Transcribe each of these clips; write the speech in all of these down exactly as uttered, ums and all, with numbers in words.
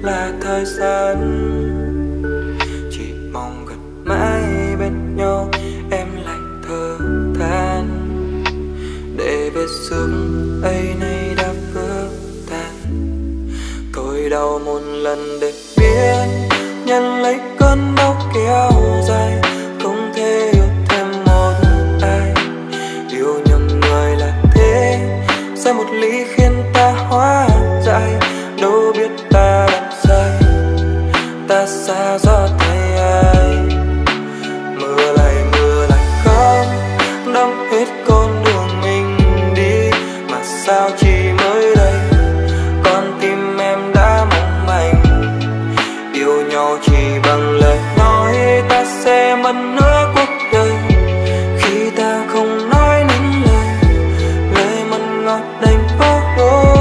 là thời gian. Chỉ mong gần mãi bên nhau em lại thở than, để vết xước ấy nay đã vỡ tan. Tôi đau một lần để biết nhận lấy cơn đau kéo dài, không thể yêu thêm một ai. Yêu nhầm người là thế, sai một lý khiến ta hóa dại. Đâu biết ta làm sai, ta xa do tay ai. Mưa lại mưa lại khóc, đắm hết con đường mình đi. Mà sao chỉ mới đây con tim em đã mong manh. Yêu nhau chỉ bằng lời nói, ta sẽ mất nửa cuộc đời. Khi ta không nói nên lời, lời mặn ngọt đành vỡ đôi.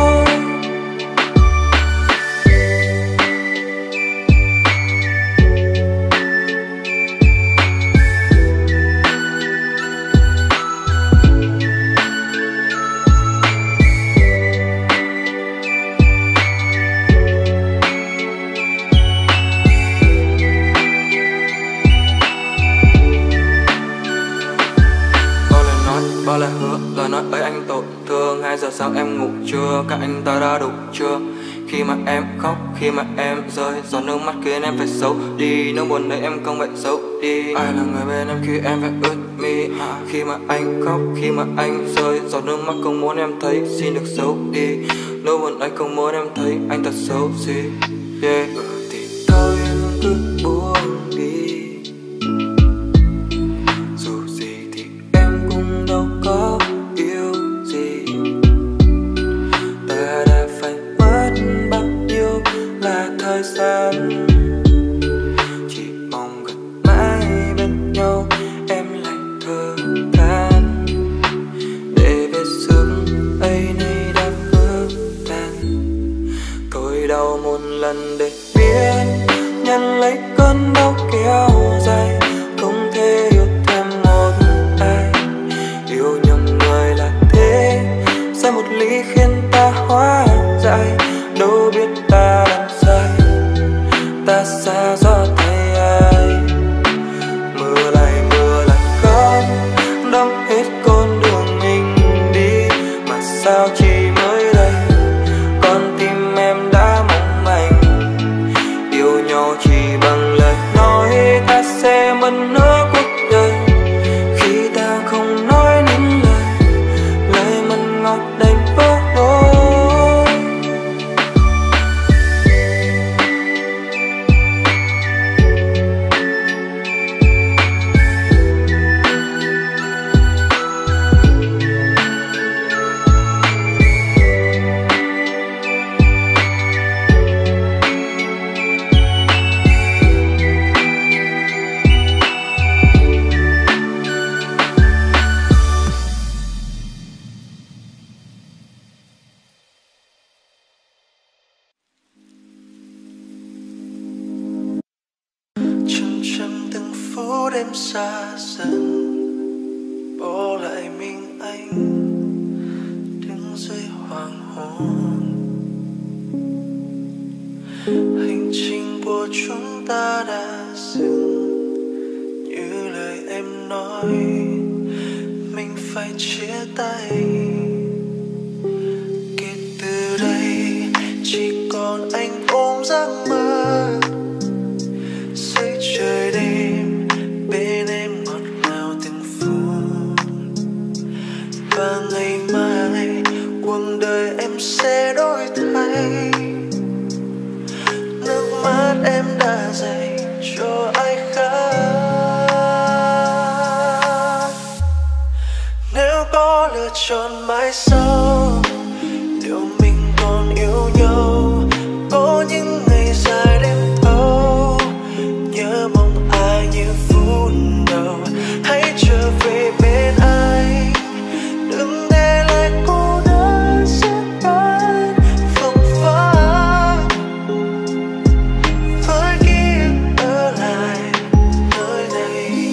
Bao lời hứa, lời nói ấy anh tổn thương. Hai giờ sáng em ngủ chưa, các anh ta đã đủ chưa? Khi mà em khóc, khi mà em rơi, giọt nước mắt khiến em phải xấu đi. Nỗi buồn đấy em không phải xấu đi. Ai là người bên em khi em phải ướt mi? Khi mà anh khóc, khi mà anh rơi, giọt nước mắt không muốn em thấy, xin được xấu đi. Nỗi buồn anh không muốn em thấy, anh thật xấu xí. Yeah. Ừ thì thôi cứ buông đi. Có yêu gì ta đã phải mất bao nhiêu là thời gian. Chỉ mong gần mãi bên nhau em lại thở than, để vết xước ấy nay đã vỡ tan. Tôi đau một lần để biết nhận lấy cơn đau kéo dài, không thể yêu thêm một ai. Yêu nhầm người là thế, sai một lý khiến ta hóa dại. Đâu biết ta làm sai, ta xa do tay ai. Mưa lại mưa lại khóc, đắm hết con đường mình đi. Mà sao chỉ mới đây con tim em đã mong manh. Yêu nhau chỉ bằng lời nói, ta sẽ mất nửa cuộc đời. Khi ta không nói nên lời, lời mặn ngọt đành vỡ đôi. Đêm xa dần bỏ lại mình anh đứng dưới hoàng hôn. Hành trình của chúng ta đã dừng, như lời em nói mình phải chia tay. Kể từ đây chỉ còn anh ôm giấc mơ dưới trời đêm, bên em ngọt ngào từng phút. Và ngày mai cuộc đời em sẽ đổi thay. Nước mắt em đã dành cho ai khác. Nếu có lựa chọn mãi sau, liệu mình còn yêu nhau? Có những ngày dài đêm thâu, nhớ mong ai như phút đầu. Hãy trở về bên anh, đừng để lại cô đơn sẽ tan phồng phá. Với ký ức ở lại nơi này.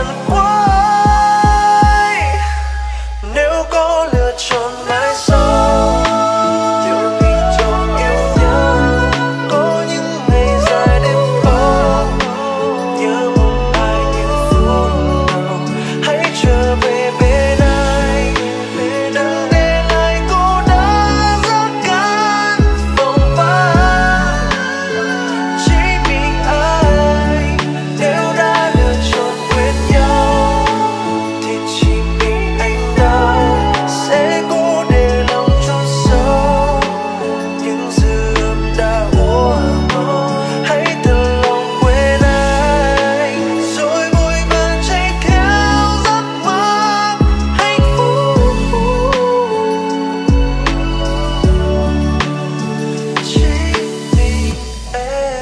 hẳn quay. Nếu có lựa chọn mãi sau, điều mình chọn yêu nhau. Có những ngày dài đêm khó, nhớ một ai những phút nào. Hãy trở về bên anh, đừng để lại cô đơn giữa căn phòng vắng. Chỉ mình ai, nếu đã lựa chọn quên nhau, thì chỉ mình anh ta sẽ cố để lòng chôn sâu những dư âm đã úa màu. Hãy thật lòng quên anh, rồi vội vàng chạy theo giấc mơ hạnh phúc. Chỉ mình em.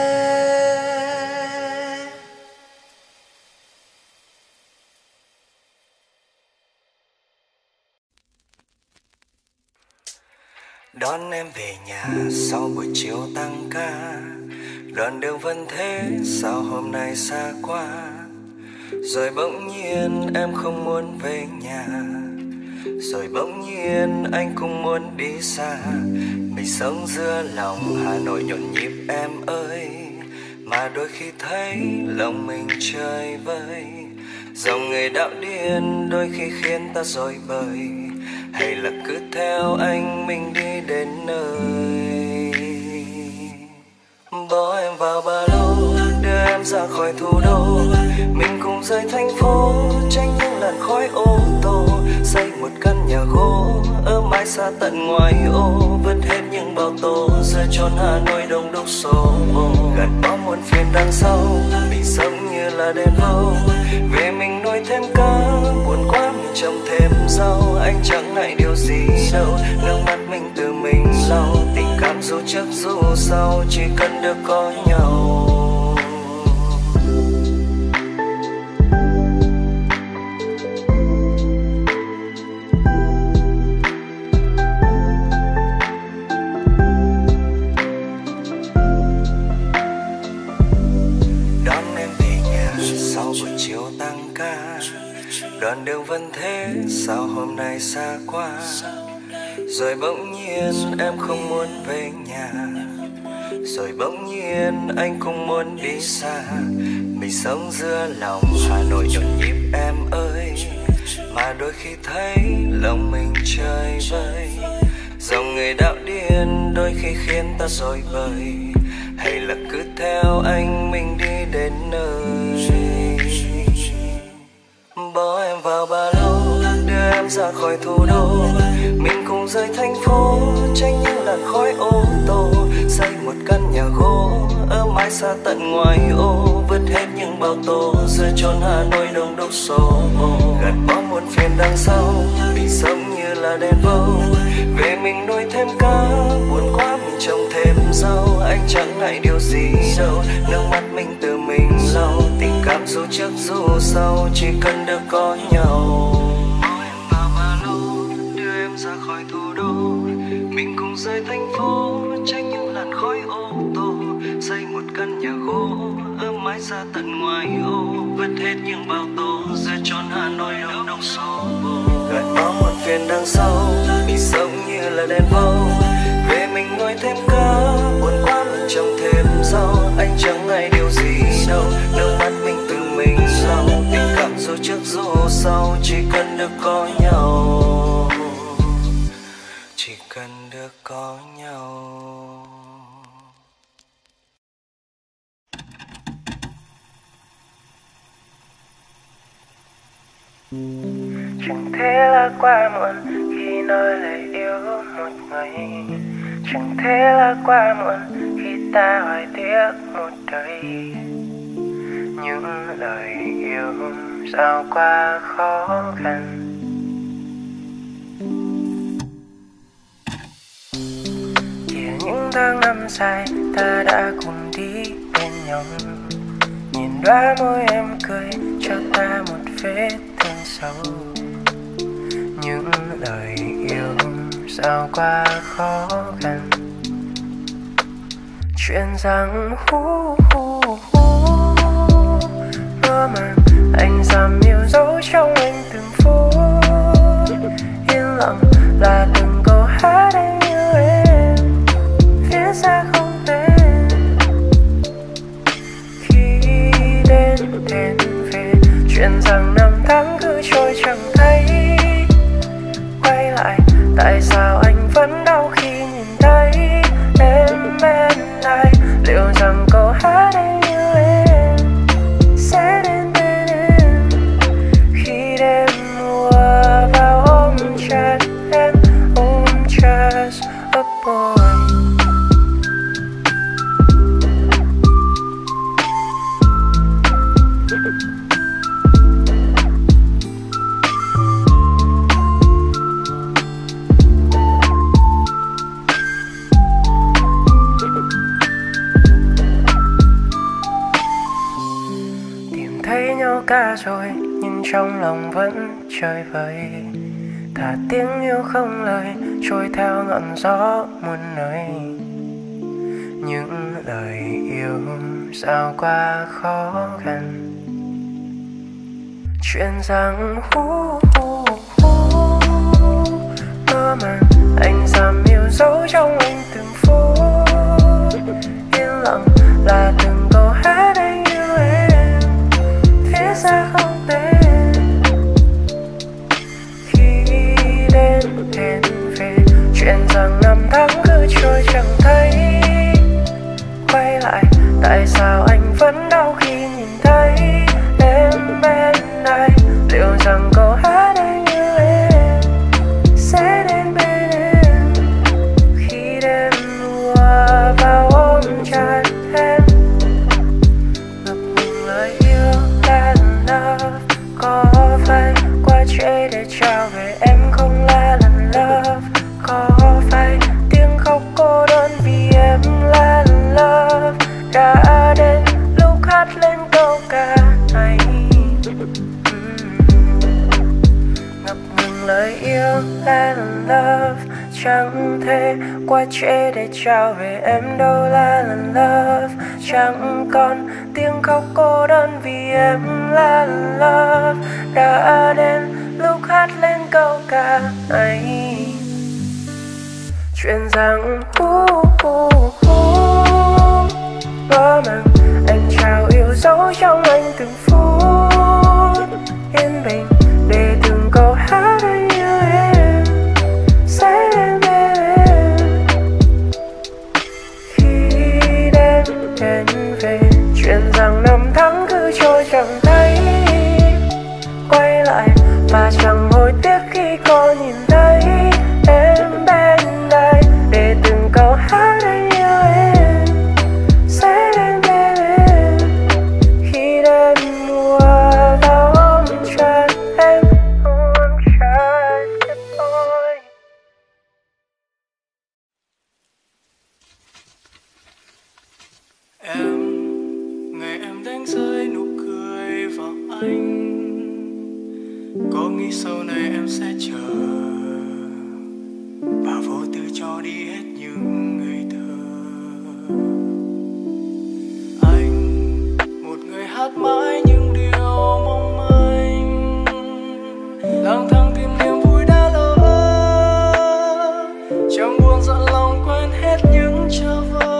Đón em về nhà sau buổi chiều tăng ca, đoạn đường vẫn thế sao hôm nay xa quá. Rồi bỗng nhiên em không muốn về nhà, rồi bỗng nhiên anh cũng muốn đi xa. Mình sống giữa lòng Hà Nội nhộn nhịp em ơi, mà đôi khi thấy lòng mình chơi vơi. Dòng người đạo điên đôi khi khiến ta rối bời, hay là cứ theo anh mình đi đến nơi. Bỏ em vào ba lô, đưa em ra khỏi thủ đô, mình cùng rời thành phố, tránh những làn khói ô tô. Xây một căn nhà gỗ ở mãi xa tận ngoài ô, vứt hết những bao tố giữa chốn Hà Nội đông đúc xô bồ. Gạt bỏ muôn phiền đằng sau, mình sống như là đèn vâu. Về mình nuôi thêm cá, buồn quá mình trồng thêm rau. Anh chẳng ngại điều gì đâu, nước mắt mình tự mình lau. Tình cảm dù trước dù sau, chỉ cần được có nhau. Đoạn đường vẫn thế sao hôm nay xa quá. Rồi bỗng nhiên em không muốn về nhà, rồi bỗng nhiên anh cũng muốn đi xa. Mình sống giữa lòng Hà Nội nhộn nhịp em ơi, mà đôi khi thấy lòng mình chơi vơi. Dòng người đạo điên đôi khi khiến ta rối bời, hay là cứ theo anh mình đi đến nơi. Bỏ em vào ba lô, đưa em ra khỏi thủ đô, mình cùng rời thành phố, tránh những làn khói ô tô. Xây một căn nhà gỗ ở mãi xa tận ngoài ô, vứt hết những bao tố giữa chốn Hà Nội đông đúc xô bồ. Gạt bỏ muôn phiền đằng sau, mình sống như là đèn vâu. Về mình nuôi thêm cá, buồn quá mình trồng thêm rau. Anh chẳng ngại điều gì đâu, nước mắt mình tự mình lau. Tình cảm dù trước dù sau, chỉ cần được có nhau. Bỏ em vào ba lô, đưa em ra khỏi thủ đô, mình cùng rời thành phố, tránh những làn khói ô tô. Xây một căn nhà gỗ ở mãi xa tận ngoài ô, vứt hết những bao tố giữa chốn Hà Nội đông đúc xô bồ. Gạt bỏ muôn phiền đằng sau, mình sống như là đèn vâu. Về mình nuôi thêm cá, buồn quá mình trồng thêm rau. Anh chẳng ngại điều gì đâu, nước mắt mình tự mình lau. Tình cảm dù trước dù sau, chỉ cần được có nhau, chỉ cần được có nhau. Chẳng thể là quá muộn khi nói lời yêu một người. Chẳng thể là quá muộn khi ta hoài tiếc một đời. Những lời yêu sao quá khó khăn. Kìa những tháng năm dài ta đã cùng đi bên nhau. Nhìn đóa môi em cười cho ta một vết thương sâu. Những lời yêu sao quá khó khăn. Chuyện rằng hu hu hu mơ màng anh dám yêu dấu trong anh từng phút. Yên lặng là từng câu hát anh yêu em, viết ra không tên. Khi đến đêm về, chuyện rằng năm tháng cứ trôi chẳng thấy. Quay lại, tại sao anh vẫn đau khi nhìn thấy em bên này? Liệu rằng câu hát anh yêu em sẽ đến bên em khi đêm mùa vào ôm chặt em, ôm chặt ấp môi. Thấy nhau cả rồi nhưng trong lòng vẫn chơi vơi. Thả tiếng yêu không lời trôi theo ngọn gió muôn nơi. Những lời yêu sao quá khó khăn. Chuyện rằng hu hu hu mơ màng anh dám yêu dấu trong anh từng phút. Yên lặng là từng câu hát anh yêu em, viết ra không tên. Khi đến hẹn về, chuyện rằng năm tháng cứ trôi chẳng thấy. Quay lại, tại sao anh vẫn đau khi nhìn thấy em bên này? Liệu rằng câu hát anh yêu em sẽ đến bên em khi đêm mùa vào ôm chặt em, ngập ngừng lời yêu là love. Có phải quá trễ để trao về em không là lần love? Có phải tiếng khóc cô đơn vì em là love? Đã đến lúc hát lên câu ca này. Ngập ngừng lời yêu là love. Chẳng thể quá trễ để trao về em đâu là lần love. Chẳng còn tiếng khóc cô đơn vì em là love. Đã đến lúc hát lên câu ca này. Chuyện rằng hu hu hu mơ màng anh trao yêu dấu trong anh từng phút. Yên bình để từng câu hát anh yêu em sẽ đến bên em khi đêm đến về. Chuyện rằng năm tháng cứ trôi chẳng thấy. Quay lại và chẳng hối tiếc khi có nhìn thấy em bên đây. Để từng câu hát anh yêu em sẽ đến bên em khi đêm mùa vào ôm chặt em, ôm chặt em thôi. Em, ngày em đánh rơi nụ cười vào anh, có nghĩ sau này em sẽ chờ và vô tư cho đi hết những ngày thơ. Anh, một người hát mãi những điều mong manh, lang thang tìm niềm vui đã lỡ, chẳng buồn dặn lòng quên hết những chờ vơ.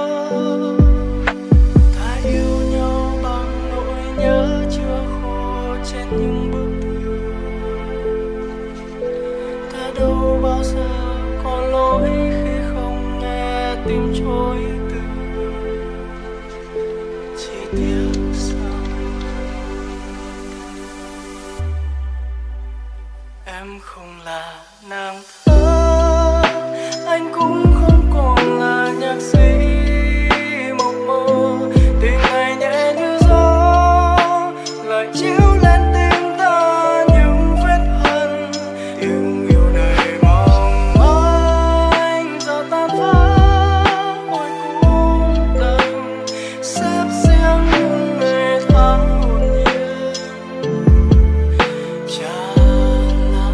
Ta yêu nhau bằng nỗi nhớ chưa khô trên những bức tường. Ta đâu bao giờ có lỗi khi không nghe tim trôi từ. Chỉ tiếc rằng em không là nàng thơ, anh cũng không còn là nhạc sĩ mộng mơ. Tình ngày nhẹ như gió lại chiếu lên tim ta những vết hằn. Tiếng yêu đầy mong manh giờ tan vỡ ngoài cung đành xếp riêng những ngày tháng hồn nhiên trả lại.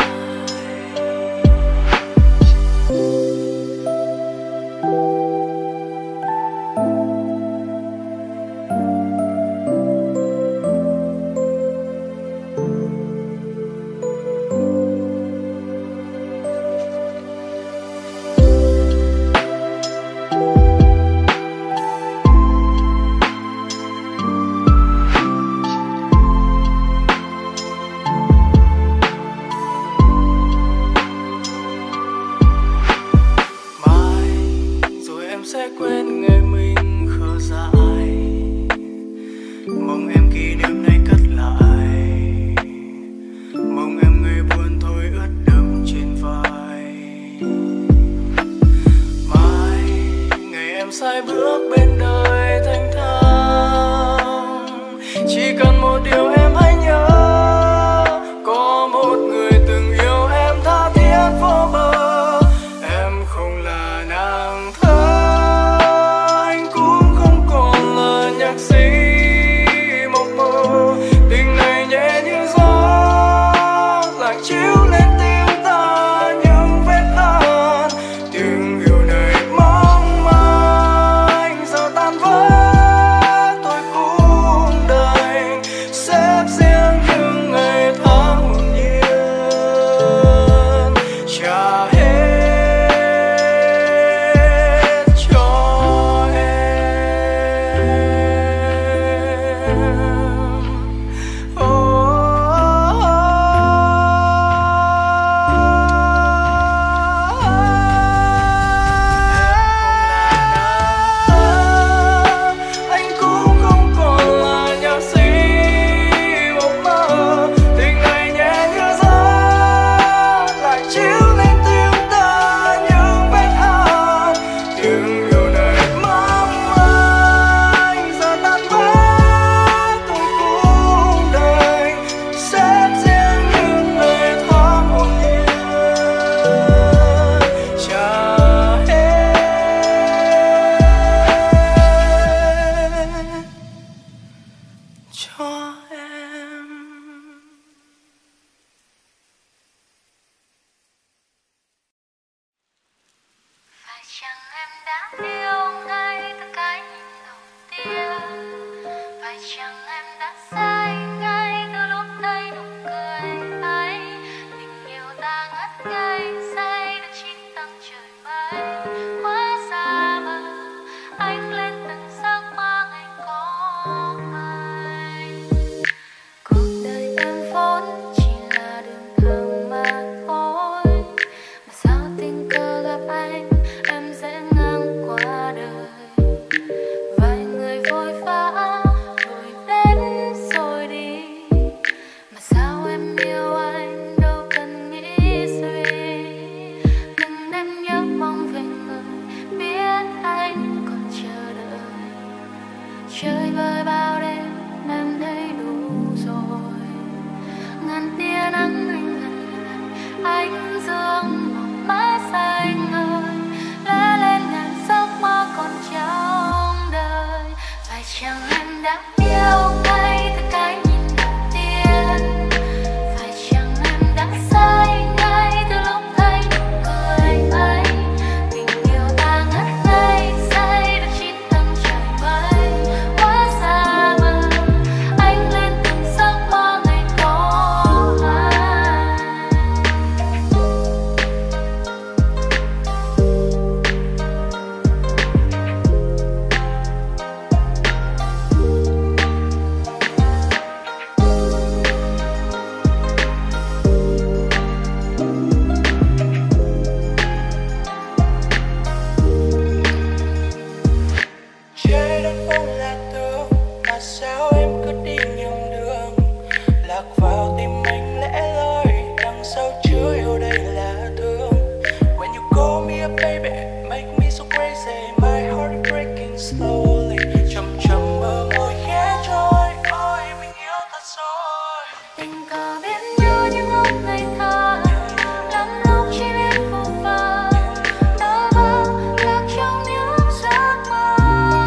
lạc vào tim anh lẽ loi, đằng sau chứa yêu đây là thương. When you call me a baby, make me so crazy, my heart is breaking slowly. Chậm chậm bờ môi khẽ trôi, ôi mình yêu thật rồi. Tình cờ biết nhau những lúc ngây thơ, lắm lúc chỉ biết phù phờ, đau bơ lạc trong những giấc mơ.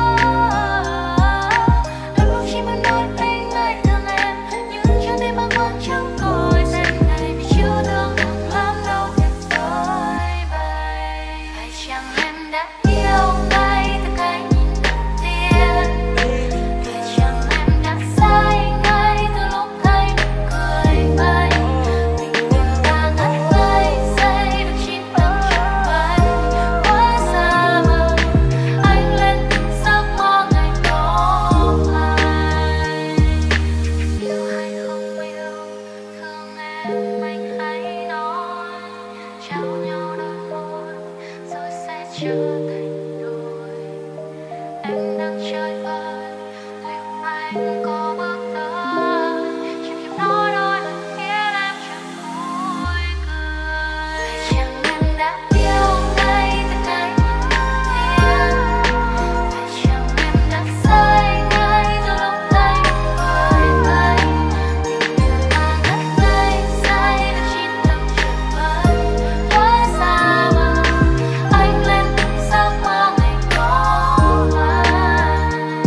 Lắm lúc chỉ muốn nói anh ngại thương em, nhưng trong tim bâng khuâng chẳng có ai dành này vì chưa thương được lắm đâu thiệt vời bày. Phải chăng em đã yêu ngay từ cái nhìn đầu tiên? Phải chăng em đã say ngay từ lúc thấy nụ cười bay? Tình yêu ta ngất ngây giây được chín tầng trời bay, quá xa vời anh lên từng giấc mơ ngày đó lại. Yêu hay không yêu, thương em anh hãy nói, trao nhau đôi môi rồi sẽ trở thành đôi. Em đang chơi vơi, liệu anh có bước tới, chẳng kịp nói đôi lời khiến em chẳng vui cười. Phải chăng em đã yêu ngay từ cái nhìn đầu tiên? Phải chăng em đã say ngay từ lúc thấy nụ cười bay? Tình yêu ta ngất ngây say được chín tầng trời bay, quá xa vời anh lên từng giấc mơ ngày đó lại.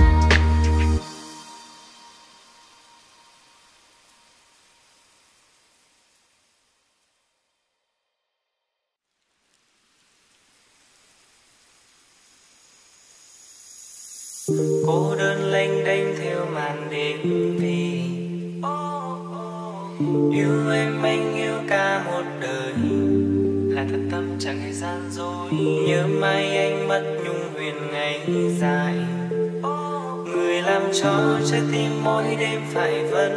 Cô đơn lênh đênh theo màn đêm vì yêu em anh yêu cả một đời là thật tâm chẳng hề gian dối. Nhớ mai anh mất nhung huyền ngày dài, người làm cho trái tim mỗi đêm phải vấn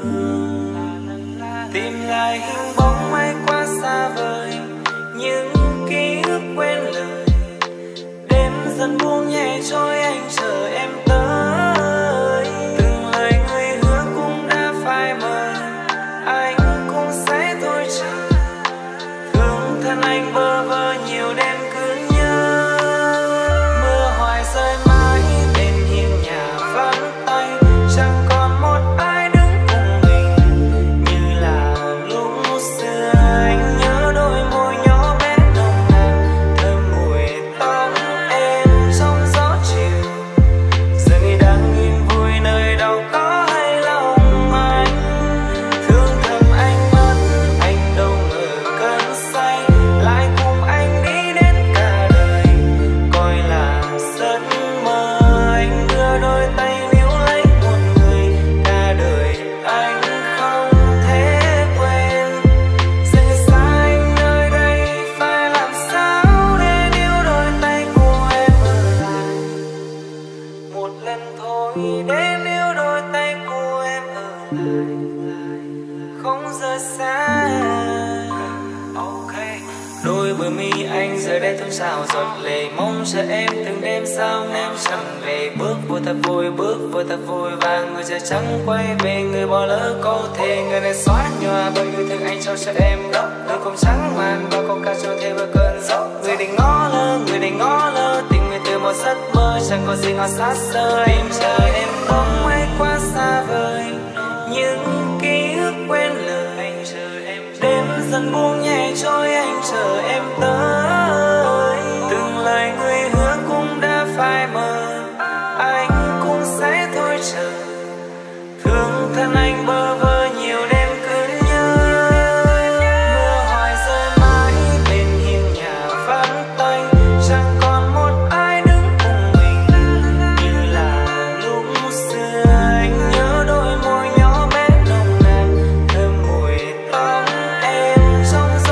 vương. Tìm lại hình bóng ai quá xa vời, những ký ức quên lời. Đêm dần buông nhẹ trôi anh chờ em tới. Từng lời người hứa cũng đã phai mờ, anh cũng sẽ thôi chờ. Thương thân anh bơ vơ nhiều đêm cứ nhớ. Mưa hoài rơi mãi bên hiên nhà vắng tay, chẳng còn một ai đứng cùng mình như là lúc xưa. Anh nhớ đôi môi nhỏ bé nồng nàn, thơm mùi tóc em trong gió chiều. Giờ ngày đang yên vui nơi đâu có hay lòng anh. Thương thầm anh mất, anh đâu ngờ cơn say lại cùng anh đi đến cả đời. Coi là giấc mơ, anh đưa đôi tay níu lấy một người, cả đời anh không thể quên. Rời xa anh nơi đây phải làm sao để níu đôi tay của em ở lại. Một lần thôi để níu đôi tay của em ở lại, không rời xa. Ok. Đôi bờ mi anh giờ đây thôn xào giọt lệ, mong chờ em từng đêm sao em chẳng về. Bước vô thật vui, bước vô thật vui, và người giờ trắng quay về. Người bỏ lỡ câu thề, người này xóa nhòa bởi yêu thương anh trao cho em gốc. Đôi không trắng màn bao câu ca cho thêm vào cơn gió. Người định ngó lơ, người định ngó lơ, tình người từ một giấc mơ chẳng có gì ngọt sát sơ. Em chờ em bóng ai quá xa vời, những ký ức quên lời. Đêm dần buông nhẹ trôi anh chờ em tới. Từng lời người hứa cũng đã phai mờ, anh cũng sẽ thôi chờ. Thương thân anh bơ vơ nhiều đêm cứ nhớ. Mưa hoài rơi mãi bên hiên nhà vắng tanh, chẳng còn một ai đứng cùng mình như là lúc xưa. Anh nhớ đôi môi nhỏ bé nồng nàn, thơm mùi tóc em trong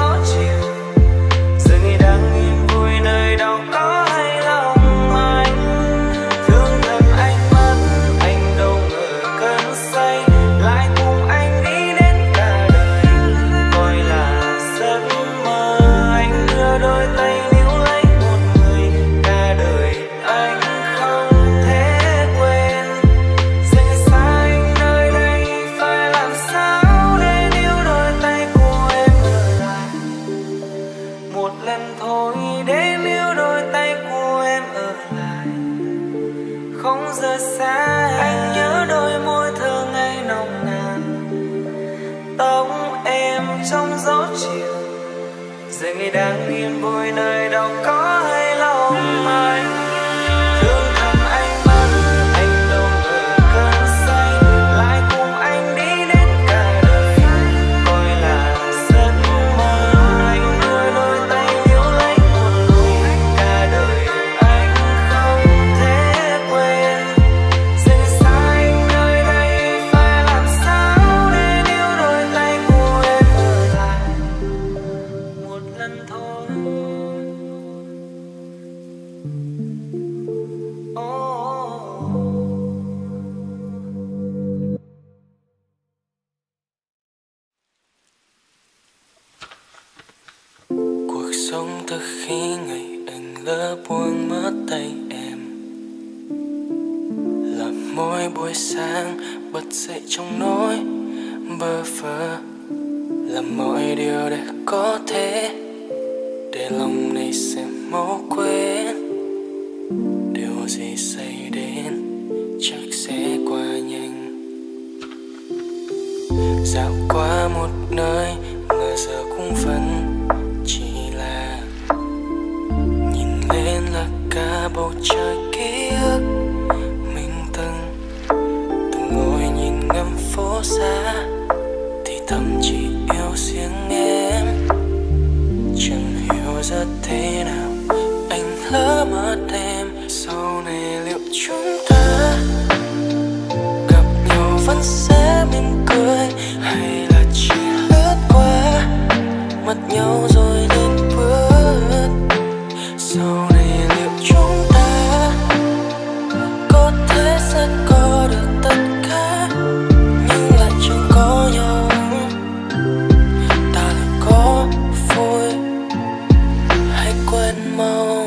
trong gió chiều, giờ người đang yên vui nơi đâu có hay lòng anh. Thương thầm anh mắt anh đâu ngờ cơn say lại cùng anh đi đến cả đời, coi là giấc mơ. Anh đưa đôi tay liếu lấy một lối cả đời anh không thể quên. Rời xa anh nơi đây phải làm sao để níu đôi tay của em ở lại một lần thôi. Cuộc sống từ khi ngày anh lỡ buông mất tay em, là mỗi buổi sáng bật dậy trong nỗi bơ vơ, làm mọi điều để có thể để lòng này sẽ mau quên. Điều gì xảy đến chắc sẽ qua nhanh. Dạo qua một nơi mà giờ cũng vẫn chỉ là nhìn lên là cả bầu trời ký ức mình từng từng ngồi nhìn ngắm phố xa, thì thầm chỉ yêu riêng em. Chẳng hiểu ra thế nào anh lỡ mất em. Sau này liệu chúng ta gặp nhau vẫn sẽ mỉm cười, hay là chỉ lướt qua mất nhau rồi nên bước. Sau này liệu chúng ta có thể sẽ có được tất cả, nhưng lại chẳng có nhau. Ta lại có vui hay quên mau.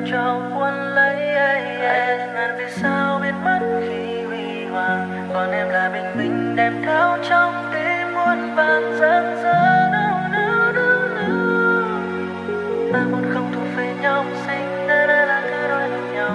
tan cho cuốn lấy. Ngàn vì sao biến mất khi huy hoàng, còn em là bình minh đem theo trong tim muôn vàn giấc mơ. Ta muốn không thuộc về nhau, sinh ra đã là thứ đôi làm nhau.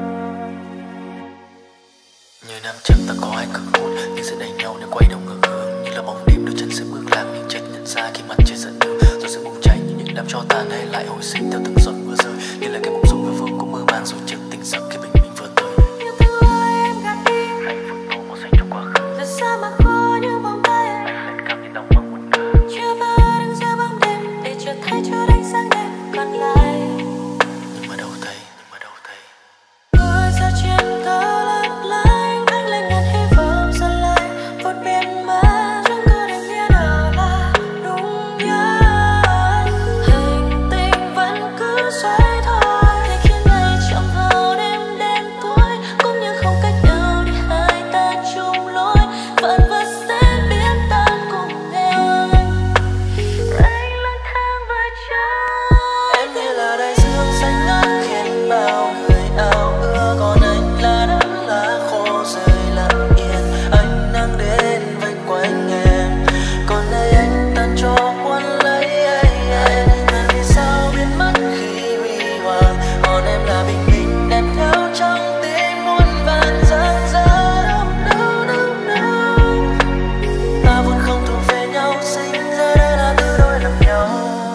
Như năm trước ta có ai cực hôn, nhưng sẽ đẩy nhau nếu quay đầu ngược hướng. Như là bóng đêm đôi chân sẽ bước lạc, nhưng trách nhận ra khi mặt trời dẫn đường. Rồi sẽ bùng cháy như những đám tro tàn hay lại hồi sinh theo từng giọt mưa rơi. Như là cái mộng du vừa vương cũng mơ màng rồi chợt tỉnh giấc khi bình minh vừa tới. Yêu thương ơi em gạt đi, Hạnh phúc tô màu xanh trong quá khứ. giờ xa mà khô như vòng tay. Anh lên cảm như đóng băng một nửa. Chưa vỡ đứng giữa bóng đêm để chợt thấy chút ánh sáng đêm còn lại. Nhưng mà đâu thấy, nhưng mà đâu thấy. Ngồi giữa chiến thở lấp lánh, anh lên ngàn hy vọng dần lại một biển mất. Chẳng có định nghĩa nào là đúng nhất. Hành tinh vẫn cứ xoay thôi, để khiến ngày chạm vào đêm đen tối. Cũng như không cách nào để hai ta chung lối, vạn vật sẽ biến tan cùng em. Anh lang thang với trái. Em như là đại dương xanh ngát khiến bao người ao ước, còn anh là đất lá khô rơi lặng yên. Ánh nắng đến vây quanh em, còn đây anh tan cho cuốn lấy. Ngàn vì sao biến mất khi huy hoàng, còn em là bình minh đem theo trong tim muôn vàn giấc mơ. Ta vốn không thuộc về nhau, sinh ra đã là thứ đôi làm nhau.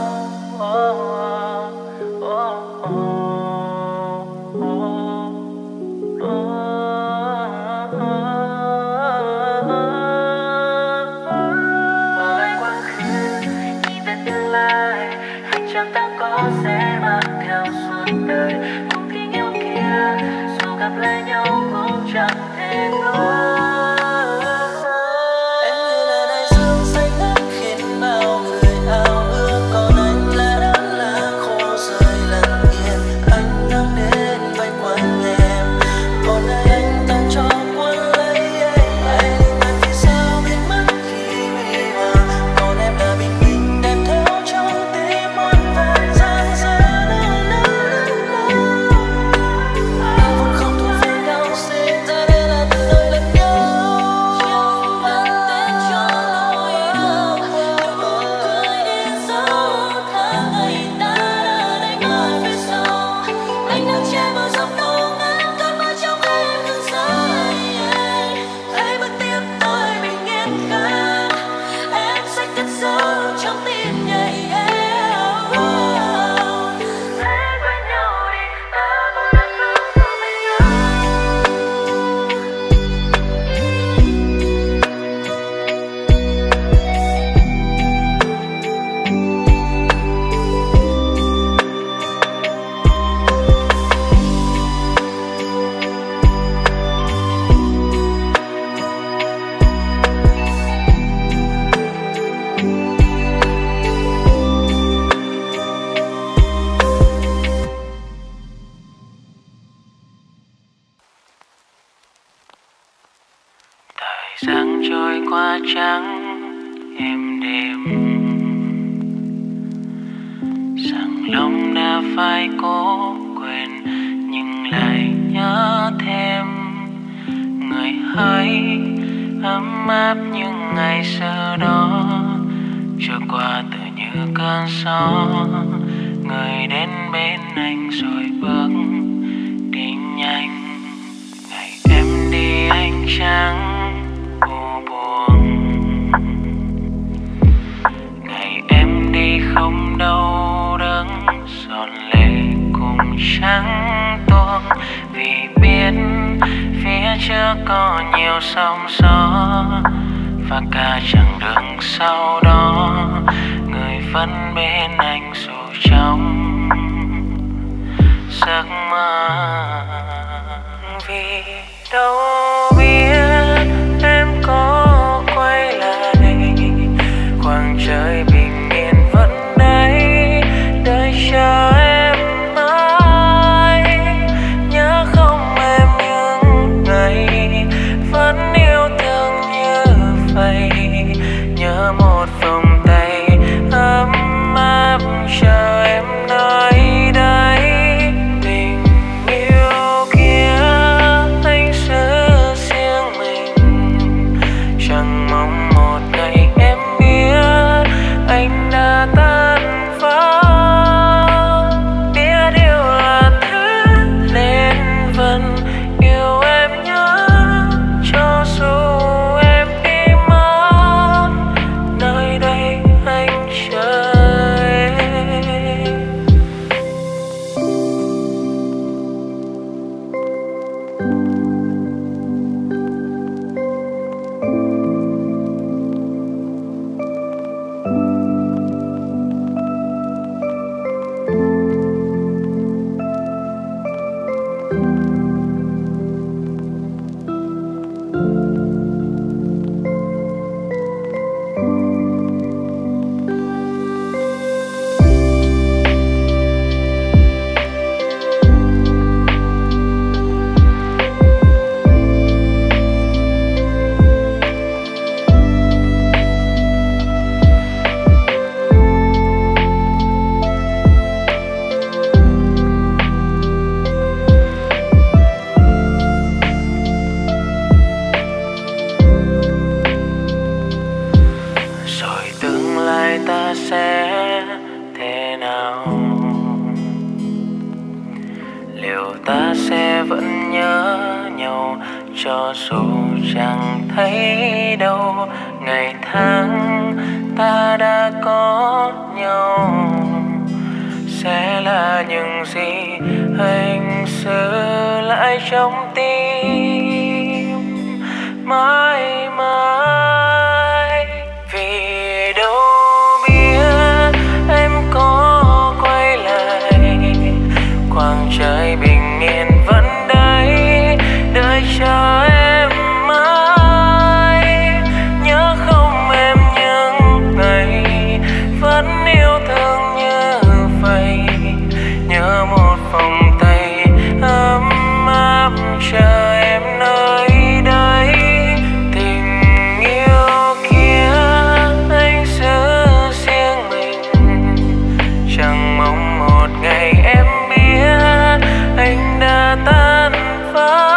Vội quá khứ, nhìn về tương lai, hành trang ta có sẽ mang theo suốt đời. Cùng tình yêu kia, dù gặp lại nhau cũng chẳng thể nuối. Em như là đại dương xanh ngát khiến bao người ao ước, còn anh là đất lá khô rơi lặng yên. Ánh nắng đến vây quanh em, còn đây anh tan cho cuốn lấy. Ngàn vì sao biến mất khi huy hoàng, còn em là bình minh đem theo trong tim muôn vàn giấc mơ. Ta vốn không thuộc về nhau, sinh ra để là thứ đôi làm nhau. Chẳng đặt tên cho nỗi đau, nụ cười in dấu tháng ngày ta đã đánh mất phía sau. Ánh nắng che mờ dòng phố ngàn cơn mưa trong em ngừng rơi. Hãy bước tiếp tôi bình yên khác, em sẽ cất giấu trong tim nhảy. Hãy quên nhau đi, ta vẫn là không thuộc về nhau. Thời gian trôi qua trắng êm đềm, rằng lòng đã phải cố quên nhưng lại nhớ thêm người hãy ấm áp những ngày xưa đó, trôi qua tự như cơn gió. Người đến bên anh rồi bước đi nhanh. Ngày em đi anh chẳng u buồn, ngày em đi không đau đớn, giọt lệ cũng chẳng tuôn. Vì biết phía trước có nhiều sóng gió, và cả chặng đường sau đó người vẫn bên anh dù trong giấc mơ. Vì đâu biết em có quay lại, khoảng trời bình yên vẫn đấy đợi chờ em mãi. Nhớ không em những ngày vẫn yêu thương như vậy, nhớ một vòng tay ấm áp chờ em nơi đây. Vì cho dù chẳng thấy đâu ngày tháng ta đã có nhau sẽ là những gì anh giữ lại trong tim mãi mãi. Vì đâu biết em có quay lại, khoảng trời bình yên vẫn đấy đợi chờ em mãi. Nhớ không em những ngày vẫn yêu thương như vậy, nhớ một vòng tay ấm áp chờ em nơi đây. Tình yêu kia anh giữ riêng mình, chẳng mong một ngày em biết anh đã tan vỡ.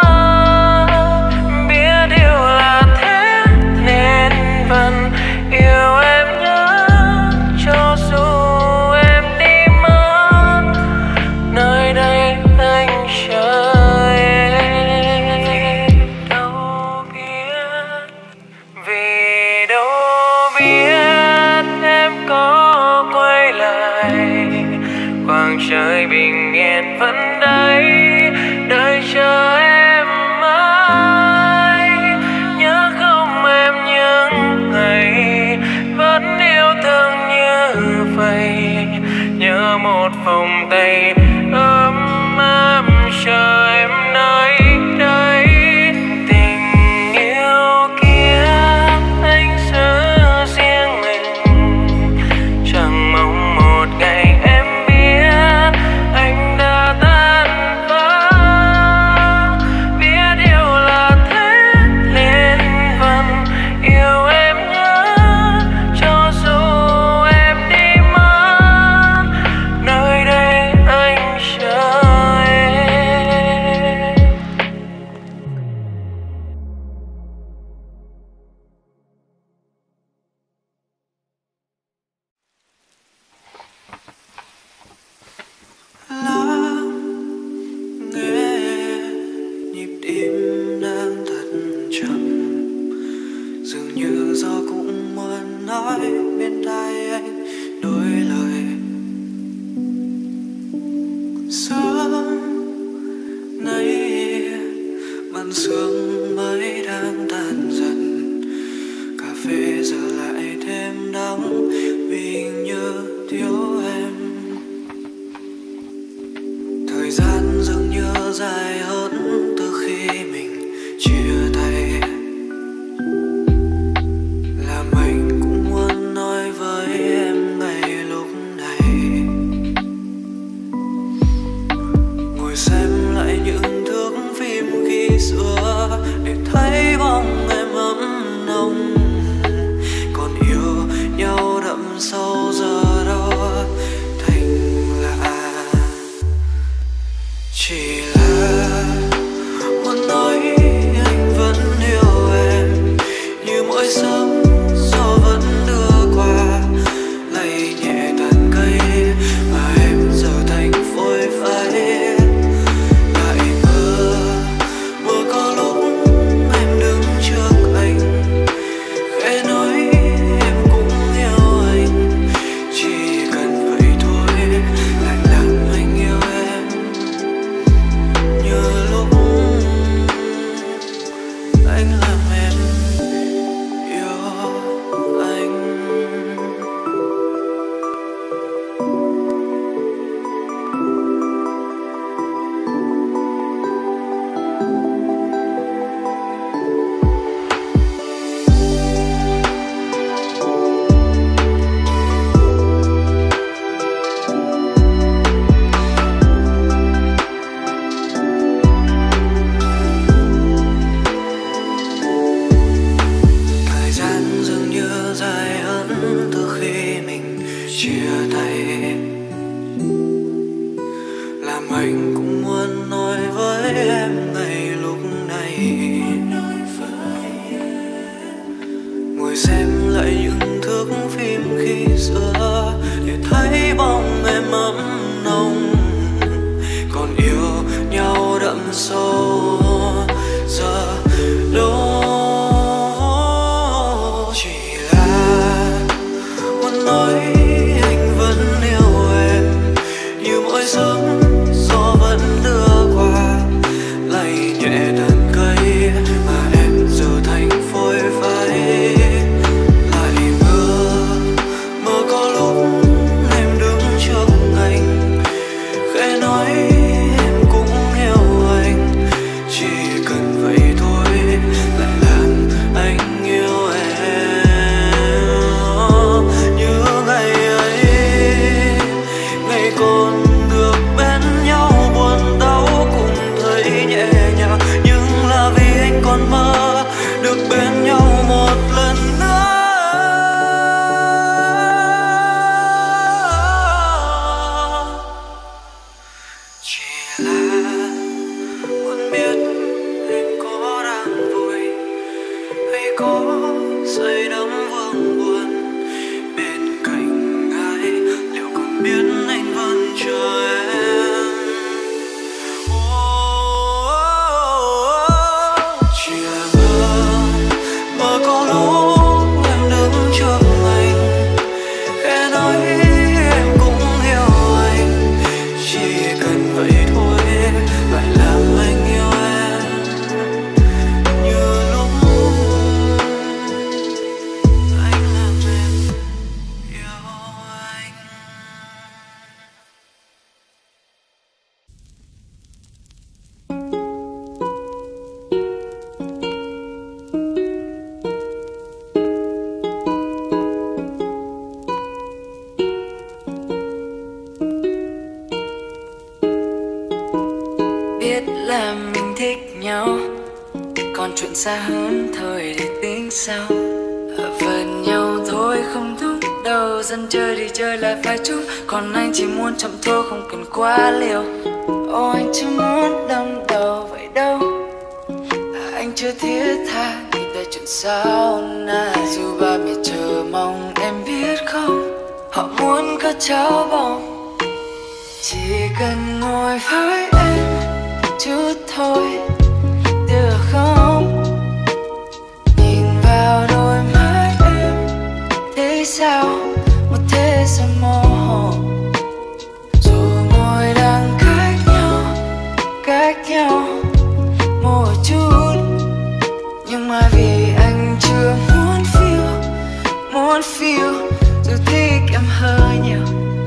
Biết yêu là thế nên vẫn yêu em nhớ, cho dù em đi mất nơi đây anh chờ em. Đâu biết, vì đâu biết em có quay lại, khoảng trời bình yên vẫn đấy đợi chờ em mãi. Nhớ không em những ngày vẫn yêu thương như vậy, nhớ một vòng tay ấm áp chờ em nơi đây. Tình yêu kia anh giữ riêng mình, chẳng mong một ngày em biết anh đã tan vỡ. Biết yêu là thế nên vẫn yêu em nhớ, cho dù em đi mất nơi đây anh chờ em. Lắng nghe nhịp tim đang thật chậm, dường như gió cũng muốn nói bên tai anh đôi lời. Sớm nay màn sương mới đang tan dần, cà phê giờ lại thêm đắng vì nhớ thiếu em. Thời gian dường như dài hơn từ khi mình chia tay, làm anh cũng muốn nói với em ngay lúc này. Ngồi xem lại những thước phim khi xưa để thấy bóng em ấm nồng, còn yêu nhau đậm sâu giờ đâu thành lạ. Chỉ là muốn nói anh vẫn yêu em, như mỗi sớm gió vẫn đưa qua lay nhẹ tàn cây mà em giờ thành phôi phai. Lại mơ mơ có lúc em đứng trước anh, khẽ nói em cũng yêu anh, chỉ cần vậy thôi lại làm anh yêu em. Như lúc anh làm em yêu anh. Thời gian dường như dài hơn từ khi mình chia tay, làm anh cũng muốn nói với em ngay lúc này. Ngồi xem lại những thước phim khi xưa để thấy bóng em ấm nồng, còn yêu nhau đậm sâu giờ là mình thích nhau, còn chuyện xa hơn thôi để tính sau. Ở gần nhau thôi không đúng đâu, dần chơi đi chơi lại phải chung. Còn anh chỉ muốn chậm thôi không cần quá liều. Ô anh chưa muốn đâm đầu vậy đâu, anh chưa thiết tha nghĩ tới chuyện sau này. Dù ba mẹ chờ mong em biết không, họ muốn có cháu bồng. Chỉ cần ngồi với em chút thôi được không? Nhìn vào đôi mắt em thấy sao một thế giới mơ hồ. Dù môi đang cách nhau, cách nhau một chút, nhưng mà vì anh chưa muốn feel, muốn feel dù thích em hơi nhiều.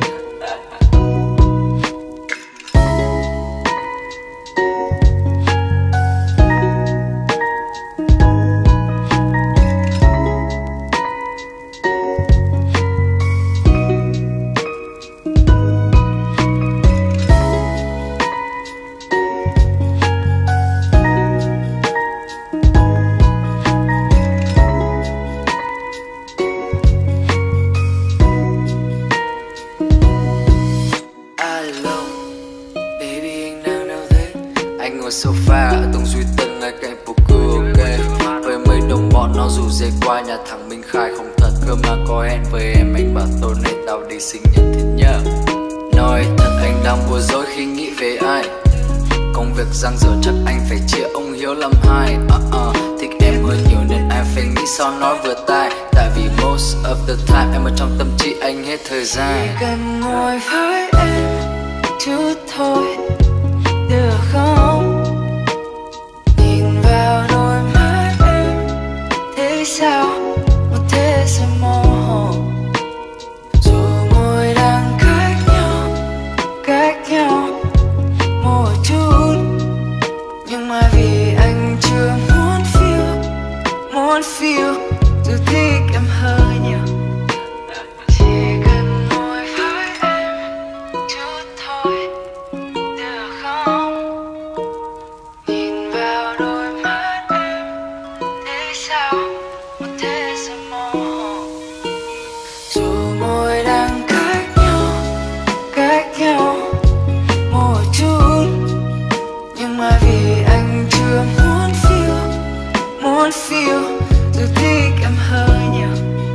Ngồi sofa ở tầng duy tân ngay cạnh poker, ok. Với mấy đồng bọn nó rủ dê qua nhà thằng Minh Khai không thật cơ mà có hẹn với em. Anh bảo tối nay tao đi sinh nhật thì nhớ. Nói thật anh đang bối rối khi nghĩ về ai. Công việc giang dở chắc anh phải chia ông Hiếu làm hai. uh -uh. Thích em hơi nhiều nên anh phải nghĩ sao nói vừa tai. Tại vì most of the time em ở trong tâm trí anh hết thời gian. Chỉ cần ngồi với em chút thôi được không? Nhìn vào đôi mắt em thấy sao một thế giới mơ hồ. Dù môi đang cách nhau, cách nhau một chút, nhưng mà vì anh chưa muốn feel, muốn feel dù thích em hơi nhiều. Chỉ cần ngồi với em chút thôi được không? Nhìn vào đôi mắt em thấy sao một thế giới mơ hồ. Dù môi đang cách nhau, cách nhau một chút, nhưng mà vì anh chưa muốn feel, muốn feel dù thích em hơi nhiều.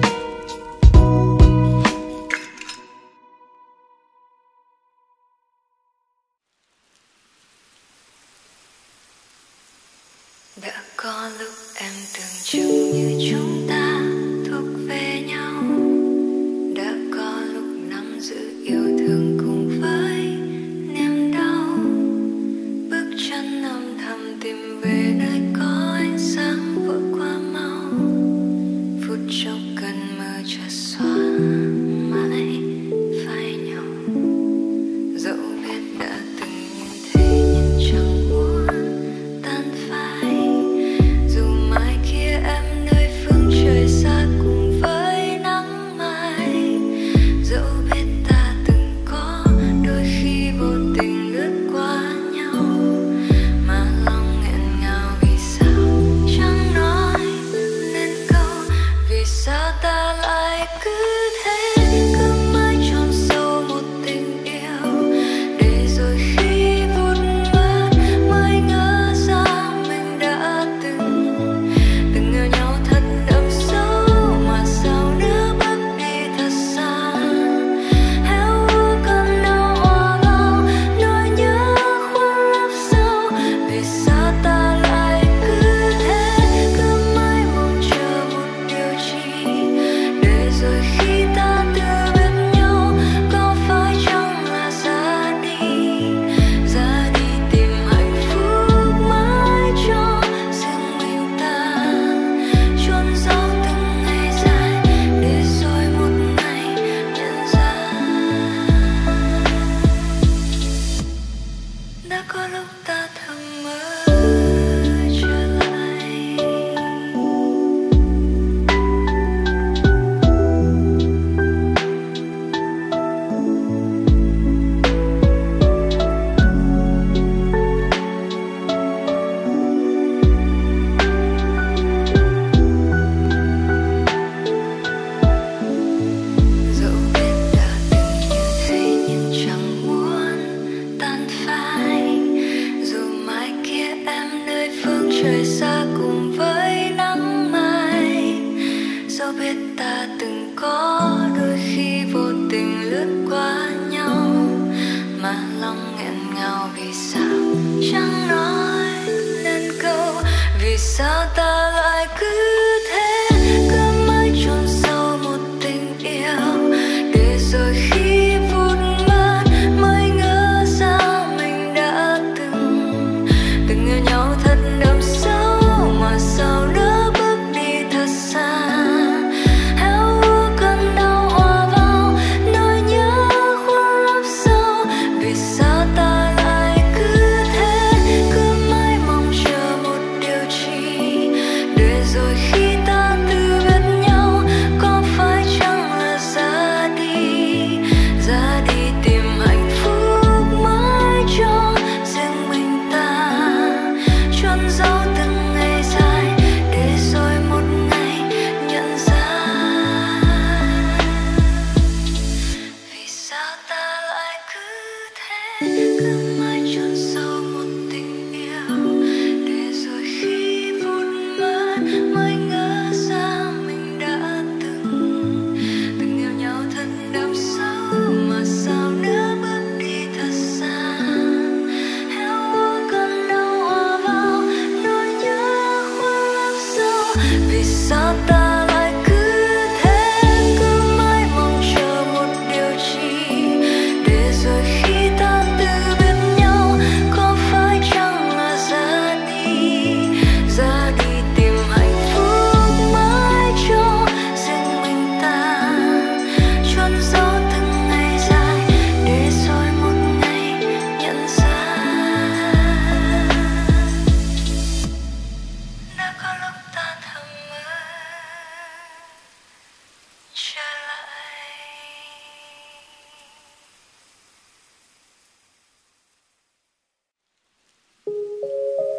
Đã có lúc em tưởng chừng như chúng ta thuộc về nhau, đã có lúc nắm giữ yêu thương cùng với niềm đau. Bước chân âm thầm tìm về nơi có ánh sáng vội qua mau. Phút chốc cần mơ chợt xóa mãi phai nhau. Dẫu biết đã từng như thế nhưng chẳng muốn tan phai. Dù mai kia em nơi phương trời xa cùng với nắng mai. Dẫu biết ta từng có đôi khi vô tình lướt qua nhau, mà lòng nghẹn ngào vì sao chẳng nói nên câu. Vì sao ta lại cứ thế, cứ mãi chôn sâu một tình yêu, để rồi khi vụt mất mới ngỡ ra mình đã từng từng yêu nhau thật đậm sâu. Mà sao nữa bước đi thật xa,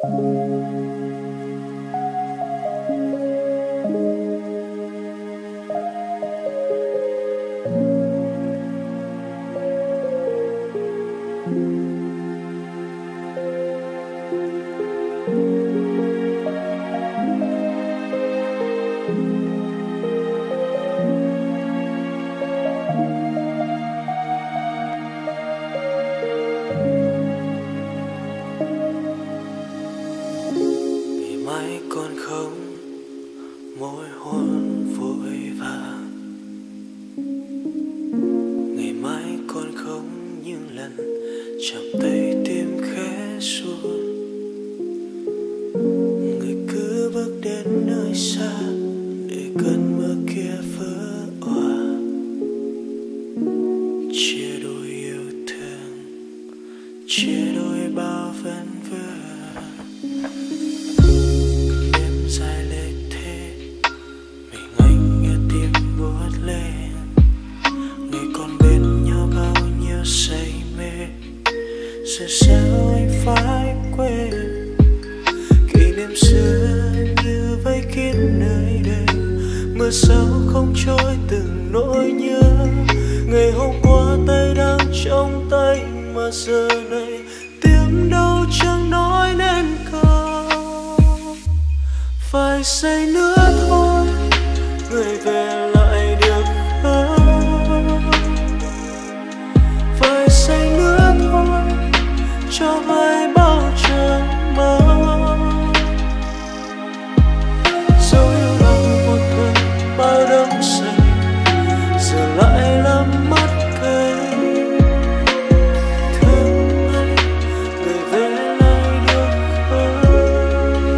môi hôn vội vàng. Ngày mai còn không những lần chạm tay tim khẽ run. Người cứ bước đến nơi xa để cơn mưa kia vỡ òa. Chia đôi yêu thương, chia đôi bao vấn vương. Đêm dài lệ thế, mình anh nghe tim buốt lên. Ngày còn bên nhau bao nhiêu say mê, giờ sao anh phải quên kỷ niệm xưa như vây kín nơi đây. Mưa sao không trôi từng nỗi nhớ. Ngày hôm qua tay đang trong tay mà giờ này tiếng đâu chẳng nói nên câu. Phải say nữa thôi, người về lại được không? Phải say nữa thôi, cho vơi bao chờ mong. Dẫu yêu lòng một thời bao đắm say, giờ lại làm mắt cay. Thương anh, người về lại được không?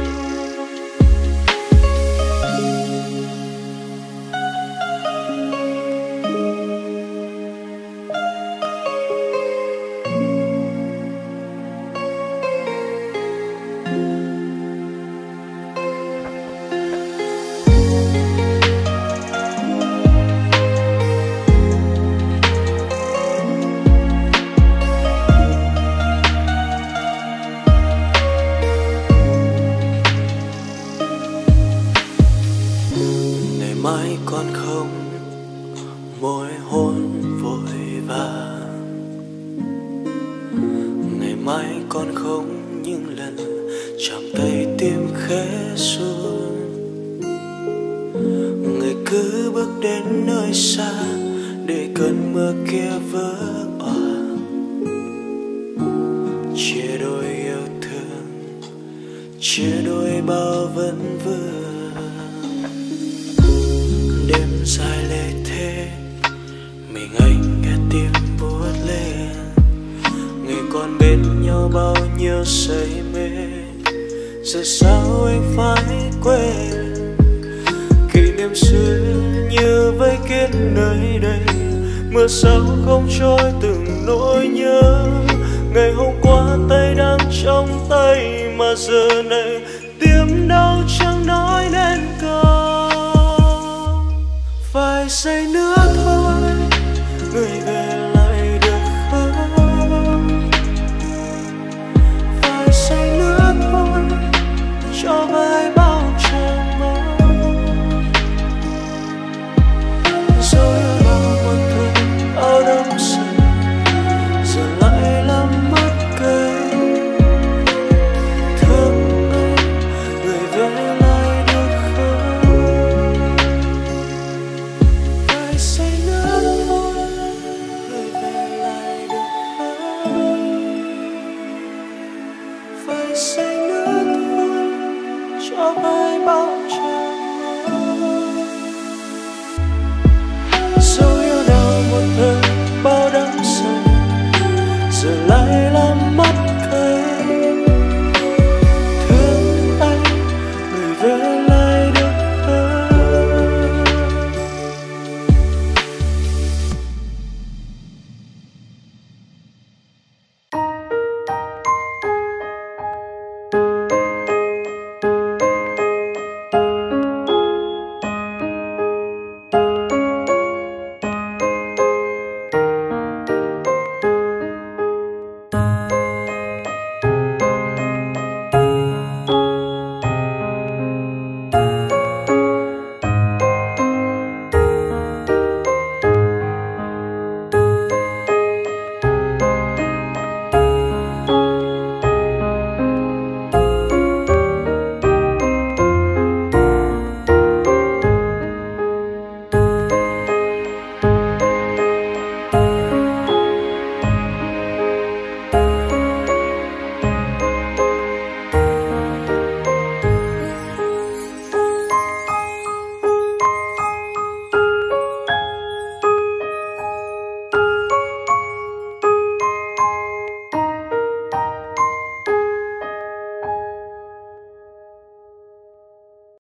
Ngày mai còn không môi hôn vội vàng. Ngày mai còn không những lần chạm tay tim khẽ run. Người cứ bước đến nơi xa để cơn mưa kia vỡ òa. Chia đôi yêu thương, chia đôi bao vấn vương. Đêm dài lệ thế, mình anh nghe tim buốt lên. Ngày còn bên nhau bao nhiêu say mê, giờ sao anh phải quên kỷ niệm xưa như vây kín nơi đây. Mưa sao không trôi từng nỗi nhớ. Ngày hôm qua tay đang trong tay mà giờ này tiếng đau chẳng nói nên câu. Phải say nữa